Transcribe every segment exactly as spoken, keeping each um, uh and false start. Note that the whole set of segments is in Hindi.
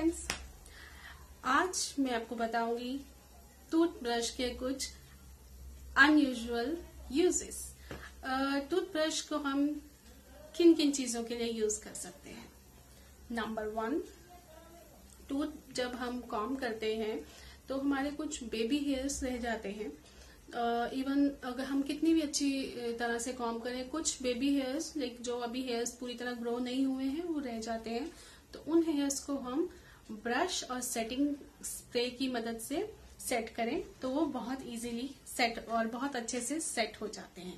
फ्रेंड्स, आज मैं आपको बताऊंगी टूथब्रश के कुछ अनयूजुअल यूजेस। टूथब्रश को हम किन किन चीजों के लिए यूज कर सकते हैं। नंबर वन, टूथ जब हम कॉम्ब करते हैं तो हमारे कुछ बेबी हेयर्स रह जाते हैं। इवन uh, अगर हम कितनी भी अच्छी तरह से कॉम्ब करें, कुछ बेबी हेयर्स लाइक जो अभी हेयर्स पूरी तरह ग्रो नहीं हुए हैं वो रह जाते हैं। तो उन हेयर्स को हम ब्रश और सेटिंग स्प्रे की मदद से सेट करें तो वो बहुत इजीली सेट और बहुत अच्छे से सेट हो जाते हैं।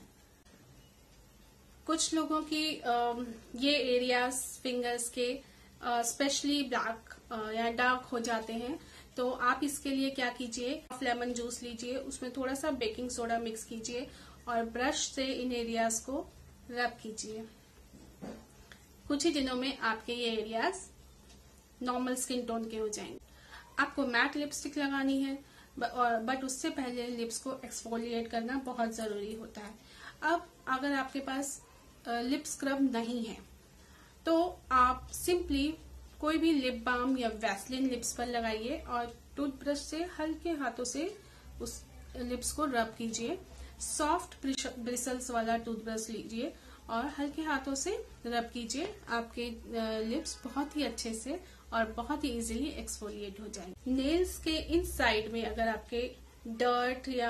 कुछ लोगों की uh, ये एरियाज फिंगर्स के स्पेशली uh, ब्लैक uh, या डार्क हो जाते हैं, तो आप इसके लिए क्या कीजिए, लेमन जूस लीजिए, उसमें थोड़ा सा बेकिंग सोडा मिक्स कीजिए और ब्रश से इन एरियाज को रब कीजिए। कुछ ही दिनों में आपके ये एरियाज नॉर्मल स्किन टोन के हो जाएंगे। आपको मैट लिपस्टिक लगानी है, बट उससे पहले लिप्स को एक्सफोलिएट करना बहुत जरूरी होता है। अब अगर आपके पास लिप स्क्रब नहीं है तो आप सिंपली कोई भी लिप बाम या वैसलिन लिप्स पर लगाइए और टूथब्रश से हल्के हाथों से उस लिप्स को रब कीजिए। सॉफ्ट ब्रिसल्स वाला टूथब्रश लीजिए और हल्के हाथों से रब कीजिए। आपके लिप्स बहुत ही अच्छे से और बहुत ही इजीली एक्सफोलिएट हो जाएंगे। नेल्स के इन साइड में अगर आपके डर्ट या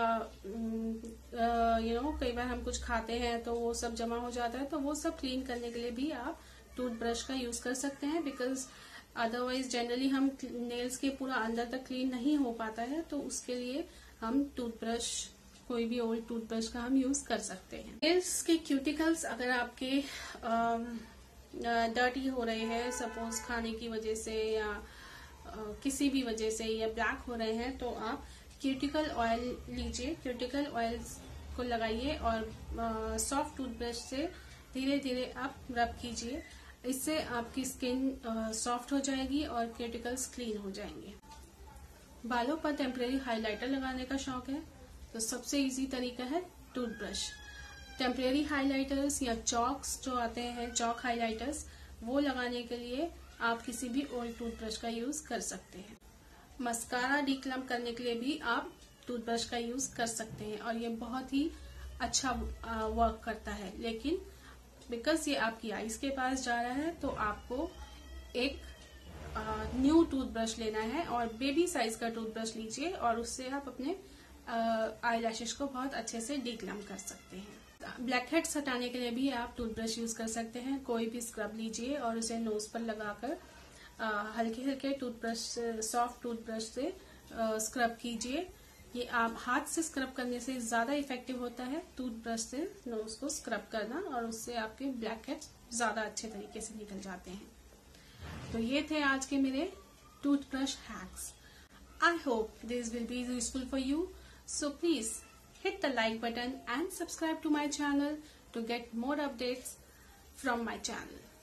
यू नो कई बार हम कुछ खाते हैं तो वो सब जमा हो जाता है, तो वो सब क्लीन करने के लिए भी आप टूथब्रश का यूज कर सकते हैं। बिकॉज अदरवाइज जनरली हम नेल्स के पूरा अंदर तक क्लीन नहीं हो पाता है, तो उसके लिए हम टूथब्रश कोई भी ओल्ड टूथब्रश का हम यूज कर सकते हैं। नेल्स के क्यूटिकल्स अगर आपके डर्टी हो रहे हैं, सपोज खाने की वजह से या आ, किसी भी वजह से या ब्लैक हो रहे हैं, तो आप क्यूटिकल ऑयल लीजिए। क्यूटिकल ऑयल को लगाइए और सॉफ्ट टूथब्रश से धीरे धीरे आप रब कीजिए। इससे आपकी स्किन सॉफ्ट हो जाएगी और क्यूटिकल्स क्लीन हो जाएंगे। बालों पर टेम्परेरी हाइलाइटर लगाने का शौक है तो सबसे इजी तरीका है टूथब्रश। टेम्परेरी हाइलाइटर्स या चॉक्स जो आते हैं, चॉक हाइलाइटर्स, वो लगाने के लिए आप किसी भी ओल्ड टूथब्रश का यूज कर सकते हैं। मस्कारा डीक्लम्प करने के लिए भी आप टूथब्रश का यूज कर सकते हैं और ये बहुत ही अच्छा वर्क करता है। लेकिन बिकॉज ये आपकी आईज के पास जा रहा है तो आपको एक न्यू टूथब्रश लेना है और बेबी साइज का टूथब्रश लीजिए और उससे आप अपने आई लैशेस को बहुत अच्छे से डीक्लम्प कर सकते हैं। ब्लैक हेड्स हटाने के लिए भी आप टूथब्रश यूज कर सकते हैं। कोई भी स्क्रब लीजिए और उसे नोज पर लगाकर हल्के हल्के टूथब्रश सॉफ्ट टूथब्रश से स्क्रब कीजिए। ये आप हाथ से स्क्रब करने से ज्यादा इफेक्टिव होता है टूथब्रश से नोज को स्क्रब करना, और उससे आपके ब्लैक हेड्स ज्यादा अच्छे तरीके से निकल जाते हैं। तो ये थे आज के मेरे toothbrush hacks. I hope this will be useful for you, so please hit the like button and subscribe to my channel to get more updates from my channel.